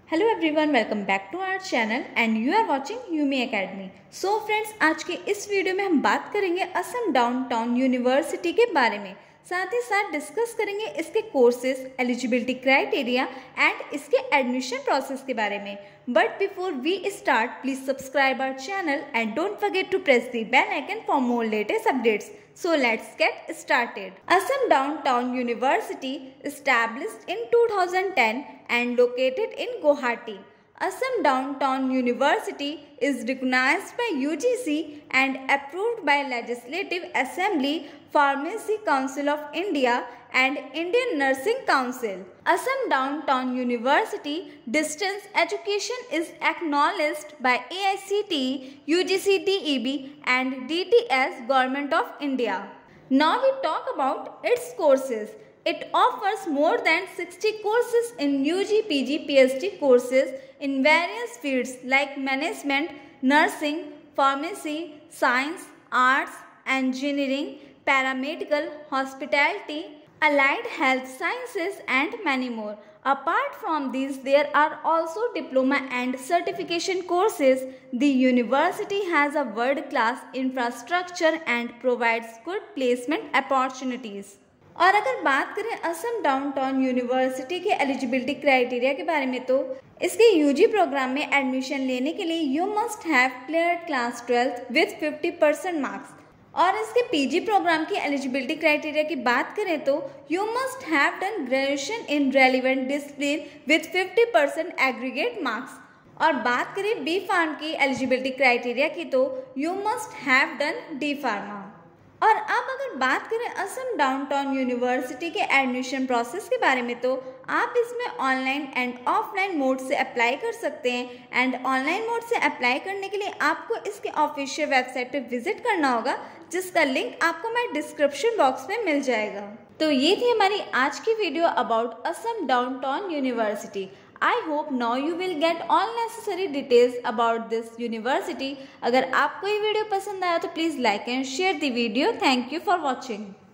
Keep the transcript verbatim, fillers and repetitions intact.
Hello everyone, welcome back to our channel and you are watching Yumi Academy. So friends, आज के इस video में हम बात करेंगे असम डाउनटाउन यूनिवर्सिटी के बारे में। साथ ही साथ डिस्कस करेंगे इसके कोर्सेज, एलिजिबिलिटी क्राइटेरिया एंड इसके एडमिशन प्रोसेस के बारे में। But before we start, please subscribe our channel and don't forget to press the bell icon for more latest updates. So let's get started. Assam Downtown University established in two thousand ten and located in Guwahati. Assam Downtown University is recognized by U G C and approved by Legislative Assembly, Pharmacy Council of India and Indian Nursing Council. Assam Downtown University distance education is acknowledged by A I C T E, U G C D E B and D T S Government of India. Now we talk about its courses. It offers more than sixty courses in U G, P G, P H D courses in various fields like management, nursing, pharmacy, science, arts, engineering, paramedical, hospitality, allied health sciences and many more. Apart from these, there are also diploma and certification courses. The university has a world-class infrastructure and provides good placement opportunities. और अगर बात करें Assam Downtown University के eligibility criteria के बारे में, तो इसके यूजी प्रोग्राम में एडमिशन लेने के लिए you must have cleared class twelfth with fifty percent marks. और इसके पीजी प्रोग्राम की एलिजिबिलिटी क्राइटेरिया की बात करें तो you must have done graduation in relevant discipline with fifty percent aggregate marks. और बात करें बी फार्म की एलिजिबिलिटी क्राइटेरिया की, तो you must have done D pharma. और अब अगर बात करें असम डाउनटाउन यूनिवर्सिटी के एडमिशन प्रोसेस के बारे में, तो आप इसमें ऑनलाइन एंड ऑफलाइन मोड से अप्लाई कर सकते हैं। एंड ऑनलाइन मोड से अप्लाई करने के लिए आपको इसके ऑफिशियल वेबसाइट पे विजिट करना होगा, जिसका लिंक आपको मैं डिस्क्रिप्शन बॉक्स में मिल जाएगा। तो ये थी हमारी आज की video about Assam Downtown University. I hope now you will get all necessary details about this university. अगर आपको ये वीडियो पसंद आया तो please like and share the video. Thank you for watching.